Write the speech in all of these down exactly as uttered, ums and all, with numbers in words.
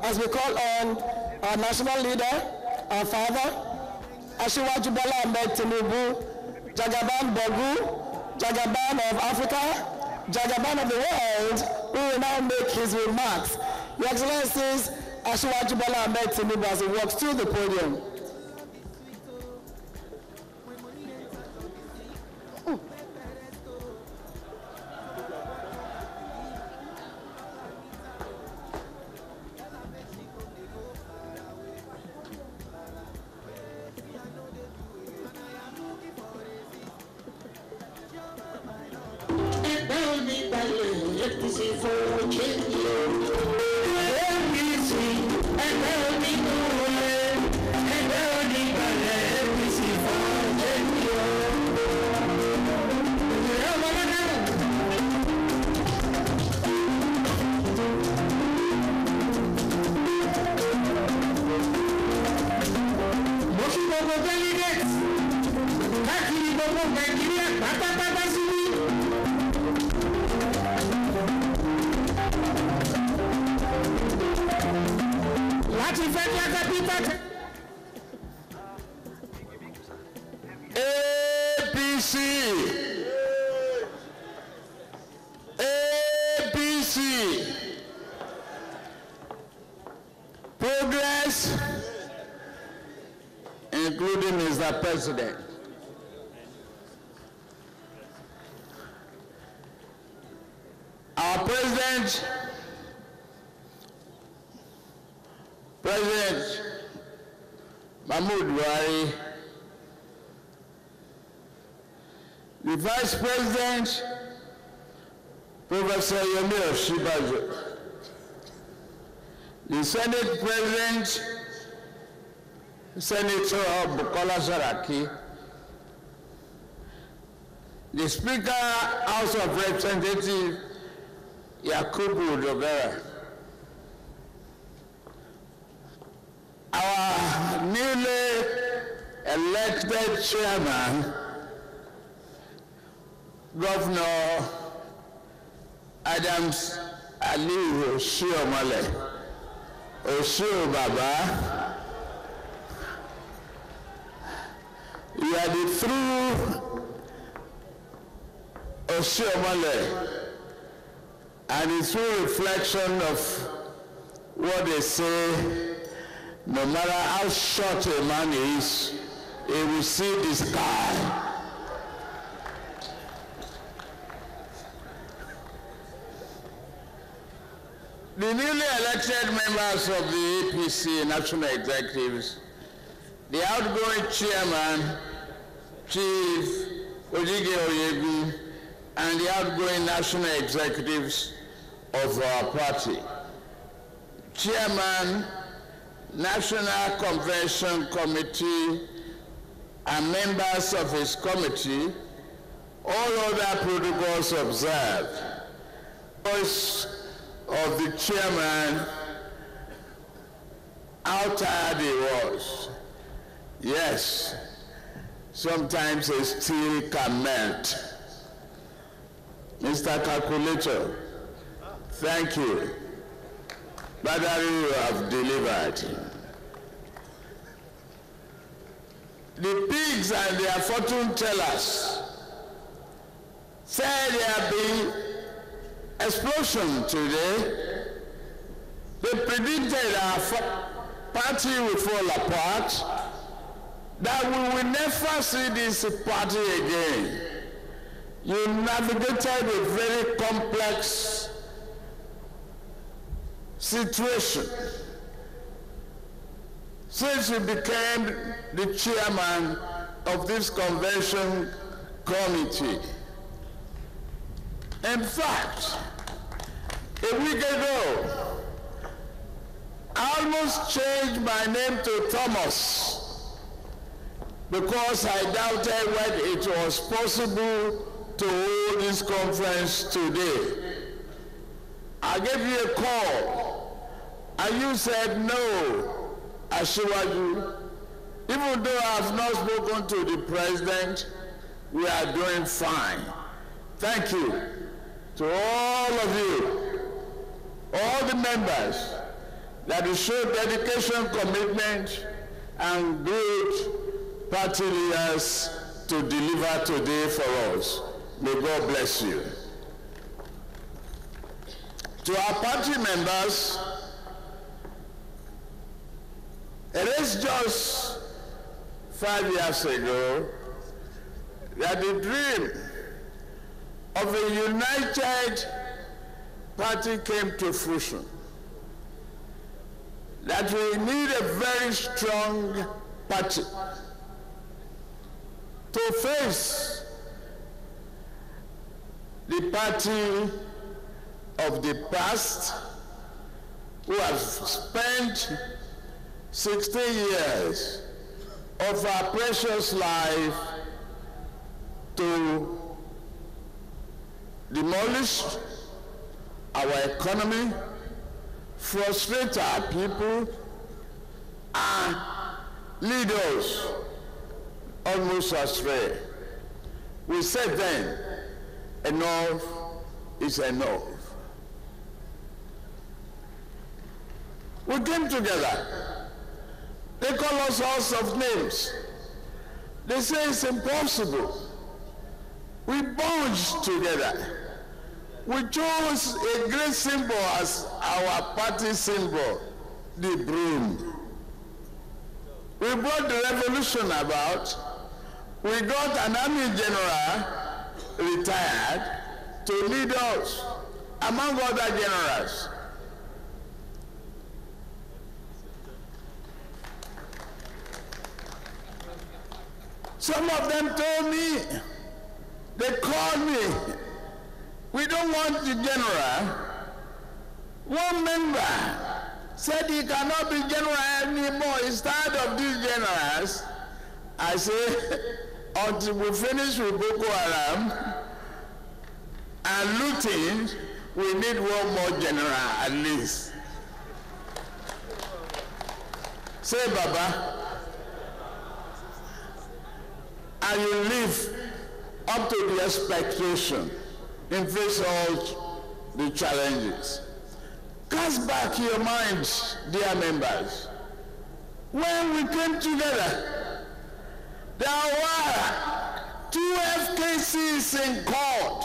as we call on our national leader, our father, Asiwaju Bola Ahmed Tinubu, Jagaban Bogu, Jagaban of Africa, Jagaban of the world, who will now make his remarks. Your Excellencies, Asiwaju Bola Ahmed Tinubu, as he walks to the podium. A P C for change, A P C, and A P C for change. Most of the delegates, Kakiri Bobo Nigeria, Pata Pata Sini. A P C, A P C, progress, including Mister President. Our President, President Mahmoud Buhari, the Vice President, Professor Yomi Oshibajo, the Senate President, Senator Bukola Saraki, the Speaker, House of Representatives, Yakubu Dogara, our newly elected chairman, Governor Adams Ali Oshiomhole, Oshio Baba, you are the true Oshiomhole and the true reflection of what they say. No matter how short a man is, he will see the sky. The newly elected members of the A P C National Executives, the outgoing chairman, Chief Ojige Oyegun, and the outgoing national executives of our party, Chairman, National Convention Committee, and members of his committee, all other protocols observed. Voice of the chairman, how tired he was. Yes, sometimes a steel can melt. Mister Calculator, thank you. Battery you have delivered. The pigs and their fortune tellers said there have been explosion today. They predicted our party will fall apart, that we will never see this party again. You navigated a very complex situation since you became the chairman of this convention committee. In fact, a week ago, I almost changed my name to Thomas because I doubted whether it was possible to hold this conference today. I gave you a call, and you said no, Asiwaju. Even though I have not spoken to the president, we are doing fine. Thank you to all of you, all the members, that will show dedication, commitment, and good party leaders to deliver today for us. May God bless you. To our party members, it is just five years ago that the dream of a united party came to fruition. That we need a very strong party to face the party of the past who have spent sixteen years of our precious life to demolish our economy, frustrate our people, and lead us almost astray. We said then, enough is enough. We came together. They call us all sorts of names. They say it's impossible. We bonded together. We chose a great symbol as our party symbol, the broom. We brought the revolution about. We got an army general retired to lead us, among other generals. Some of them told me, they called me, we don't want the general. One member said he cannot be general anymore. He's tired of these generals. I say, until we finish with Boko Haram and looting, we need one more general at least. Say, Baba, and you live up to the expectation and face all the challenges. Cast back your minds, dear members. When we came together, there were twelve cases in court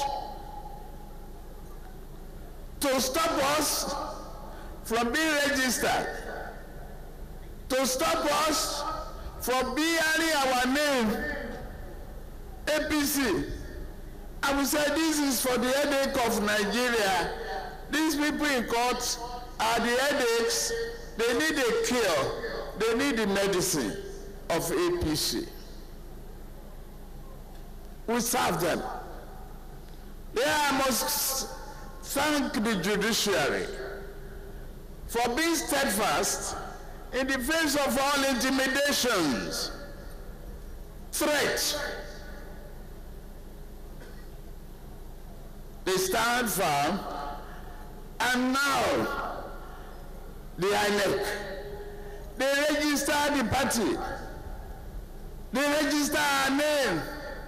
to stop us from being registered, to stop us from bearing our name, A P C. I would say this is for the headache of Nigeria. These people in court are the headaches. They need a cure. They need the medicine of A P C. We serve them. There I must thank the judiciary for being steadfast in the face of all intimidations, threats. They stand firm, and now the I N E C, they register the party, they register our name.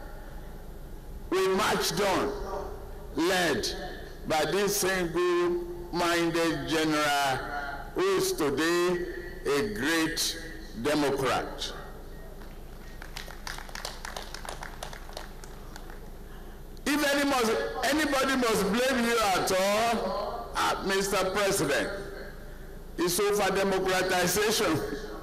We marched on, led by this single-minded general who is today a great Democrat. If any must, anybody must blame you at all, uh, Mister President, it's over democratization.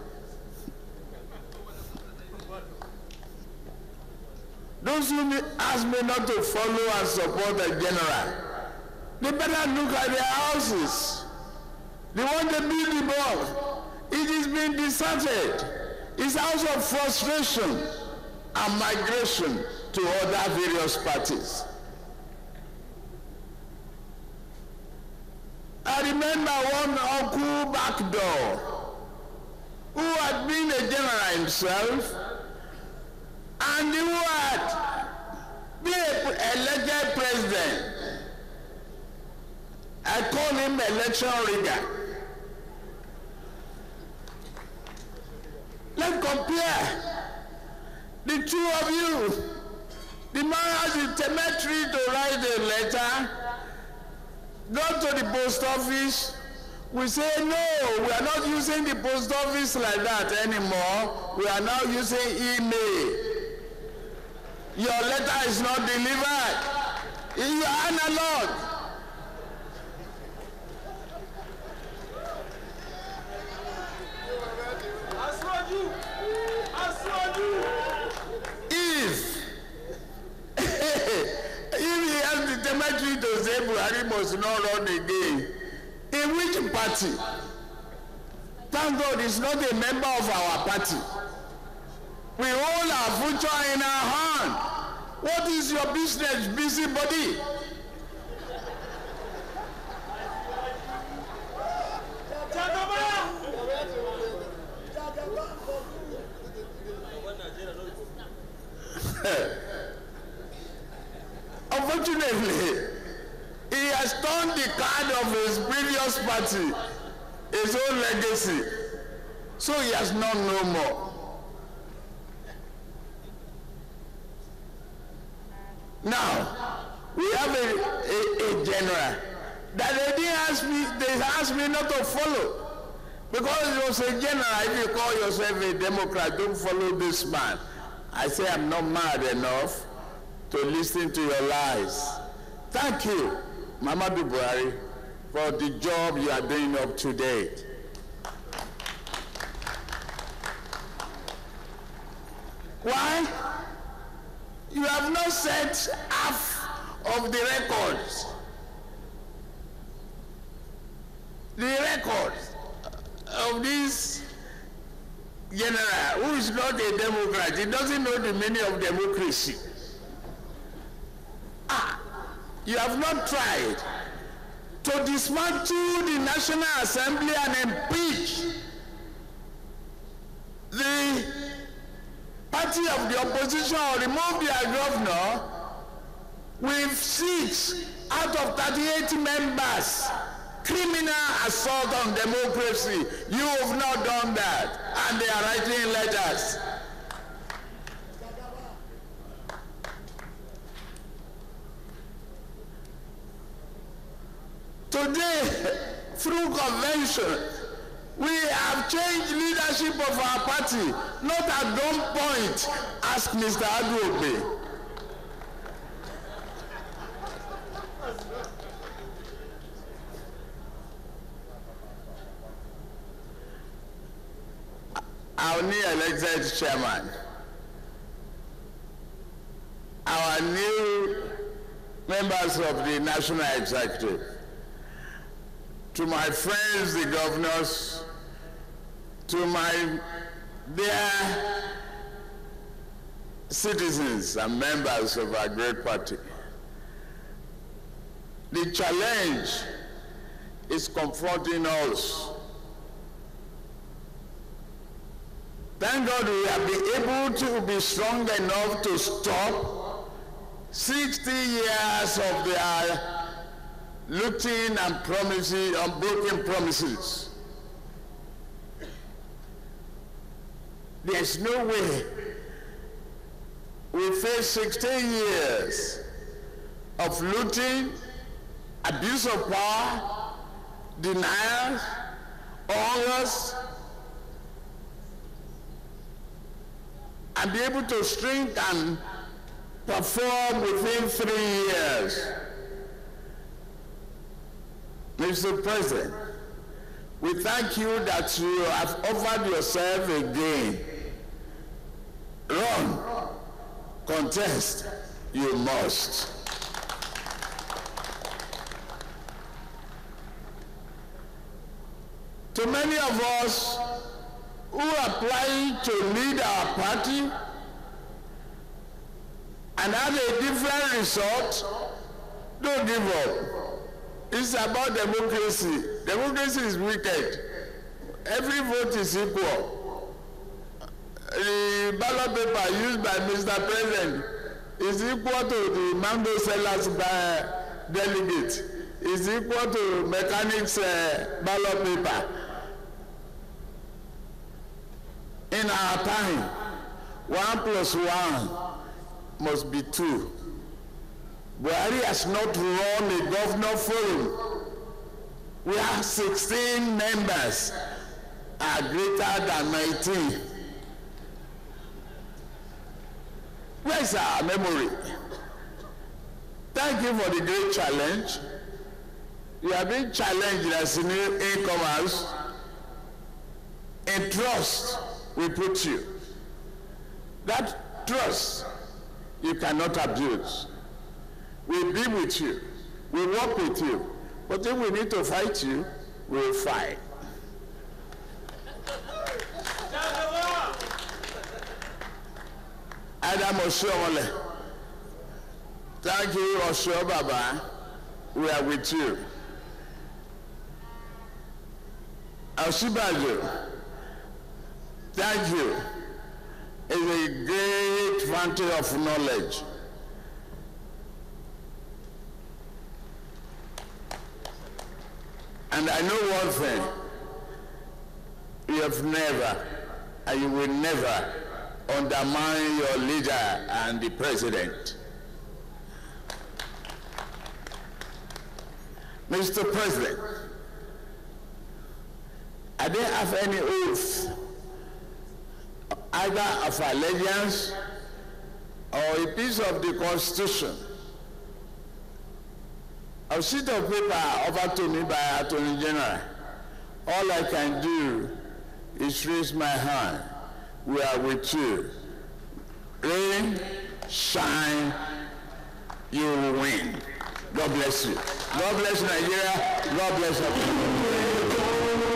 Those who ask me not to follow and support the general, they better look at their houses. They want to build the ball. It is being deserted. It's house of frustration and migration to other various parties. I remember one uncle Backdoor who had been a general himself and who had been elected president. I call him election rigger. Let's compare the two of you. The man has the temerity to write a letter, go to the post office, We say, no, we are not using the post office like that anymore. We are now using email. Your letter is not delivered. You are analog. If, if he has the cemetery to say Buhari must not run again, in which party? Thank God he's not a member of our party. We hold our future in our hand. What is your business, busybody? Unfortunately, he has turned the card of his previous party, his own legacy, so he has none no more. Now, we have a, a, a general that they didn't ask me, they asked me not to follow. Because it was a general, if you call yourself a Democrat, don't follow this man. I say I'm not mad enough to listen to your lies. Thank you, Muhammadu Buhari, for the job you are doing up to date. Why? You have not set half of the records. The records of this general, who is not a Democrat, he doesn't know the meaning of democracy. Ah, you have not tried to dismantle the National Assembly and impeach the party of the opposition or remove their governor with six out of thirty-eight members. Criminal assault on democracy. You have not done that, and they are writing letters. Today, through convention, we have changed leadership of our party, not at gunpoint. Ask Mister Aduobe. Our new elected chairman, our new members of the National Executive, to my friends, the governors, to my dear citizens and members of our great party, the challenge is confronting us. Thank God we have been able to be strong enough to stop sixty years of their looting and promises, unbroken promises. There's no way we face sixteen years of looting, abuse of power, denial, horrors, and be able to shrink and perform within three years. Mister President, we thank you that you have offered yourself again. Run, contest, you must. To many of us who are applying to lead our party and have a different result, don't give up. It's about democracy. Democracy is wicked. Every vote is equal. The ballot paper used by Mister President is equal to the mango sellers by delegate. Is equal to mechanics uh, ballot paper. In our time, one plus one must be two. Buhari has not run a governor forum. We have sixteen members are greater than nineteen. Where's our memory? Thank you for the great challenge. You have been challenged as newcomers. In trust, we put you. That trust, you cannot abuse. We be with you. We work with you. But if we need to fight you, we'll fight. Adam Oshiomole. Thank you, Osho Baba. We are with you. Oshibajo, thank you. It's a great fountain of knowledge. And I know one thing. You have never, and you will never undermine your leader and the president. Mister President, I didn't have any oath, either of allegiance or a piece of the Constitution. A sheet of paper offered to me by Attorney General. All I can do is raise my hand. We are with you. Rain, shine, you will win. God bless you. God bless Nigeria. God bless everyone.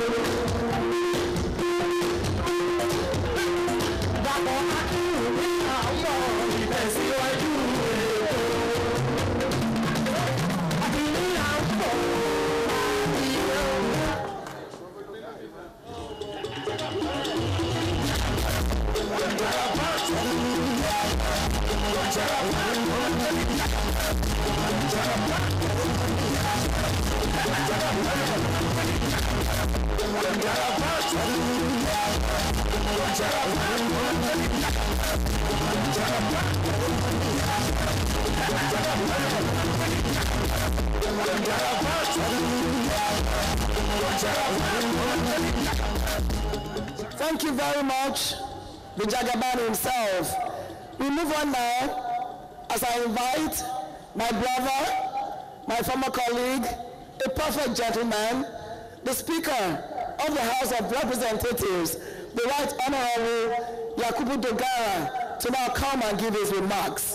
Thank you very much, the Jagaban himself. We move on now as I invite my brother, my former colleague, a perfect gentleman, the Speaker of the House of Representatives, the Right Honorable Yakubu Dogara, to now come and give his remarks.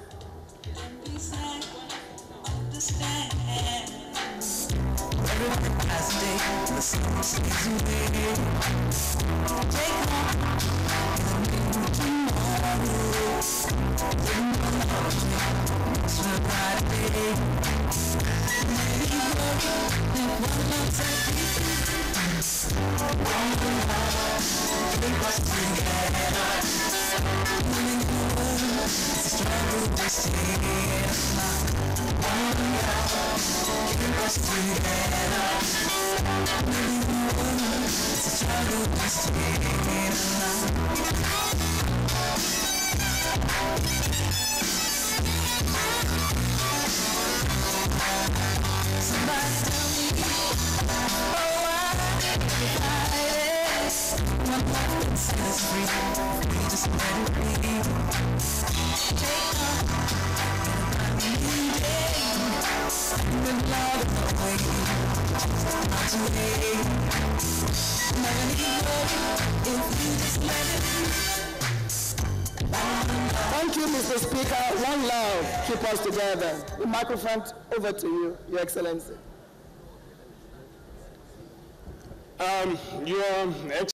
Thank you, Mister Speaker. One love, keep us together. The microphone over to you, Your Excellency. Um, Your Excellency.